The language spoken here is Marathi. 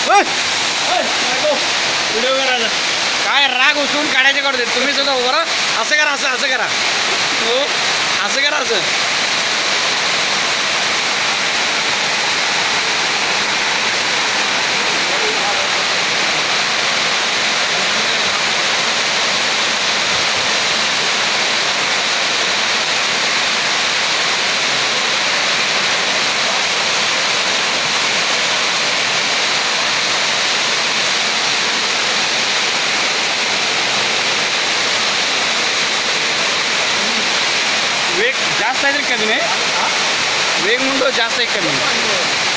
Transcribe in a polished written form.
व्हिडिओ करायचा काय राग उचलून काढायचे काढू देत तुम्ही सुद्धा उभं राहा असं करा असं करा हो असं करा असं वेग जास्त आहे तरी कमी नाही वेग म्हणतो जास्त आहे कमी